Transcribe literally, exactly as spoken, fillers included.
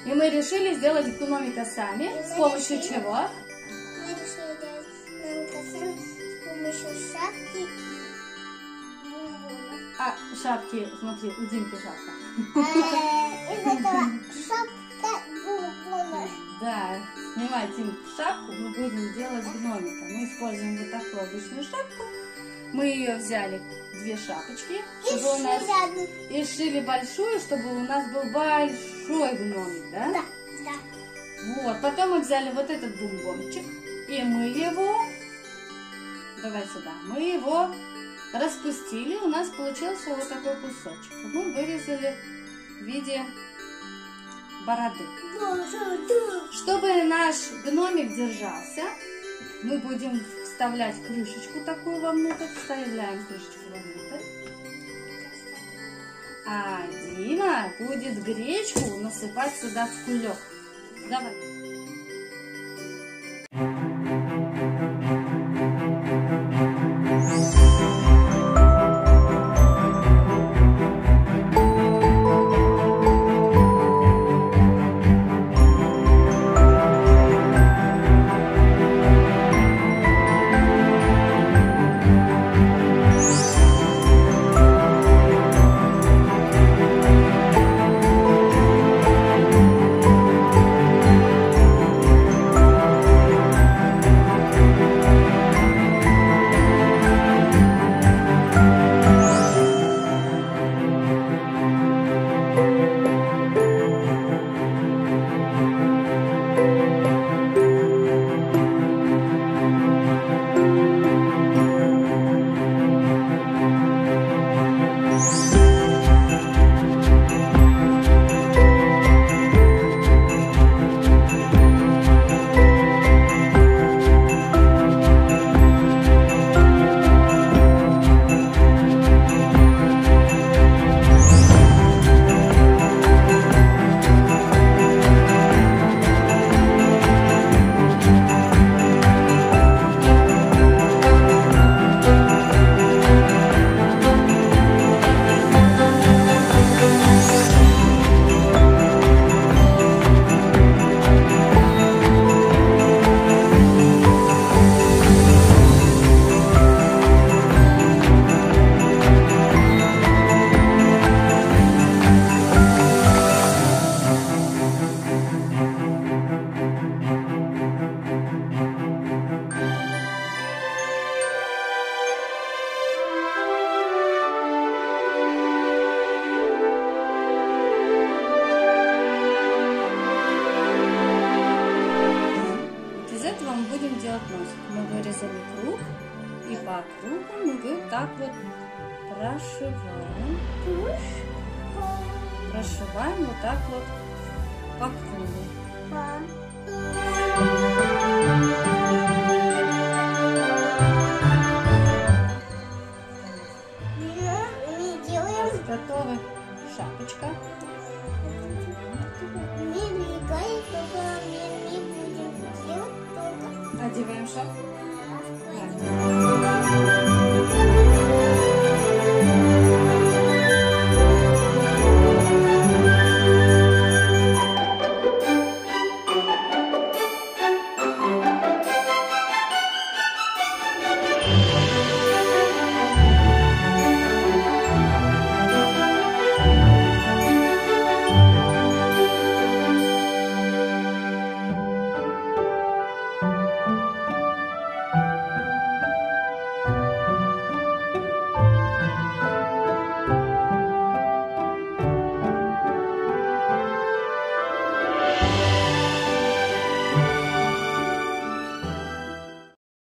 И мы решили сделать гномика сами. С помощью чего? Мы решили сделать гномика сами с помощью шапки и бомбона. А, шапки, смотри, у Димки шапка. Из этого шапка бомбона. Да, снимать им шапку, мы будем делать гномика. Мы используем вот такую обычную шапку. Мы ее взяли, две шапочки, И чтобы у нас... шили. и шили большую, чтобы у нас был большой гномик, да? Да, да. Вот, потом мы взяли вот этот бомбончик, и мы его, давай сюда, мы его распустили, у нас получился вот такой кусочек. Мы вырезали в виде бороды. Чтобы наш гномик держался, мы будем вставлять крышечку такую вовнутрь, вставляем крышечку вовнутрь. А Дима будет гречку насыпать сюда в кулек. Давай. Мы вырезали круг, и по кругу мы вот так вот прошиваем. Прошиваем вот так вот по кругу. Готовы. Шапочка. Не двигаем, только не будем делать только. Одеваем шапку.